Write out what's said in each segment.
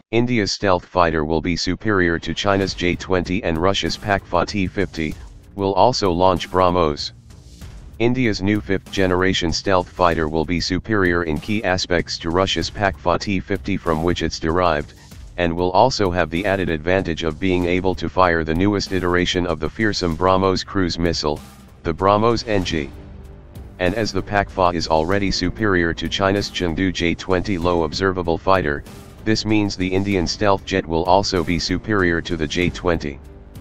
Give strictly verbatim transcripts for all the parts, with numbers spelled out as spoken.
India's stealth fighter will be superior to China's J twenty and Russia's P A K F A T fifty, will also launch BrahMos. India's new fifth-generation stealth fighter will be superior in key aspects to Russia's P A K F A T fifty from which it's derived, and will also have the added advantage of being able to fire the newest iteration of the fearsome BrahMos cruise missile, the BrahMos N G. And as the P A K F A is already superior to China's Chengdu J twenty low observable fighter, this means the Indian stealth jet will also be superior to the J twenty.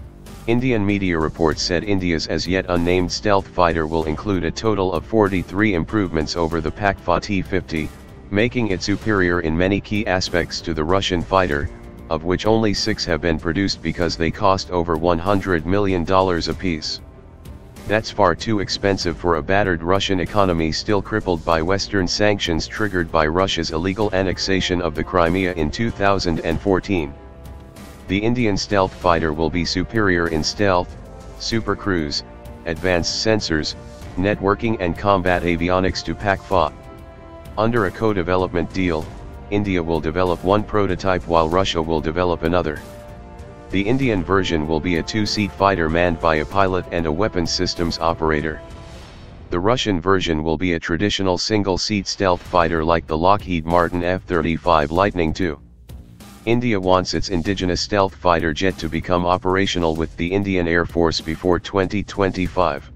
Indian media reports said India's as yet unnamed stealth fighter will include a total of forty-three improvements over the P A K F A T fifty, making it superior in many key aspects to the Russian fighter, of which only six have been produced because they cost over one hundred million dollars apiece. That's far too expensive for a battered Russian economy still crippled by Western sanctions triggered by Russia's illegal annexation of the Crimea in two thousand fourteen. The Indian stealth fighter will be superior in stealth, supercruise, advanced sensors, networking and combat avionics to P A K F A. Under a co-development deal, India will develop one prototype while Russia will develop another. The Indian version will be a two-seat fighter manned by a pilot and a weapons systems operator. The Russian version will be a traditional single-seat stealth fighter like the Lockheed Martin F thirty-five Lightning two. India wants its indigenous stealth fighter jet to become operational with the Indian Air Force before twenty twenty-five.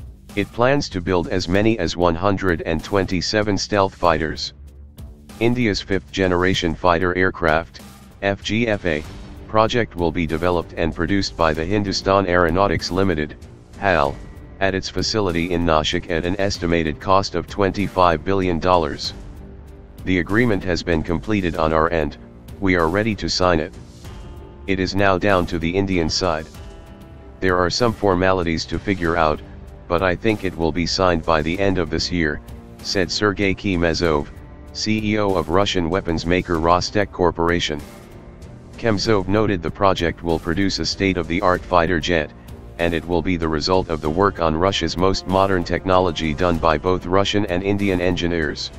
It plans to build as many as one hundred twenty-seven stealth fighters. India's fifth-generation fighter aircraft, F G F A, project will be developed and produced by the Hindustan Aeronautics Limited, H A L, at its facility in Nashik at an estimated cost of twenty-five billion dollars. The agreement has been completed on our end, we are ready to sign it. It is now down to the Indian side. There are some formalities to figure out, but I think it will be signed by the end of this year, said Sergei Kemezov, C E O of Russian weapons maker Rostec Corporation. Kemezov noted the project will produce a state-of-the-art fighter jet, and it will be the result of the work on Russia's most modern technology done by both Russian and Indian engineers.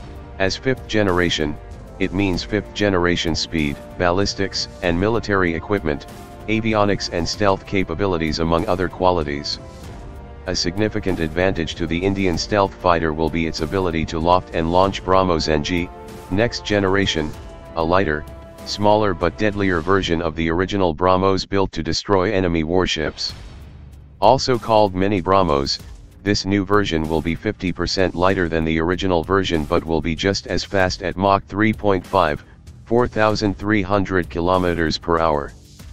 As fifth generation, it means fifth generation speed, ballistics, and military equipment, avionics and stealth capabilities among other qualities. A significant advantage to the Indian stealth fighter will be its ability to loft and launch BrahMos N G, next generation, a lighter, smaller but deadlier version of the original BrahMos built to destroy enemy warships. Also called Mini BrahMos, this new version will be fifty percent lighter than the original version but will be just as fast at Mach three point five, four thousand three hundred kilometers per hour.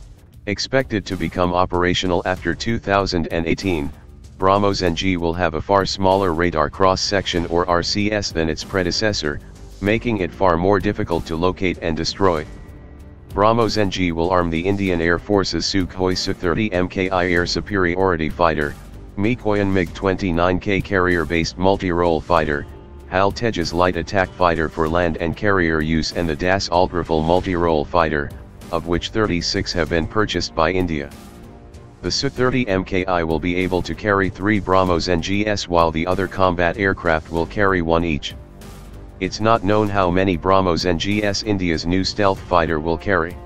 Expected to become operational after two thousand eighteen, BrahMos N G will have a far smaller radar cross-section or R C S than its predecessor, making it far more difficult to locate and destroy. BrahMos N G will arm the Indian Air Force's Sukhoi S thirty M K I air superiority fighter, Mikoyan MiG twenty-nine K carrier-based multi-role fighter, Hal Tejas light attack fighter for land and carrier use and the Das Ultrafel multi-role fighter, of which thirty-six have been purchased by India. The S thirty M K I will be able to carry three BrahMos N Gs while the other combat aircraft will carry one each. It's not known how many BrahMos N Gs India's new stealth fighter will carry.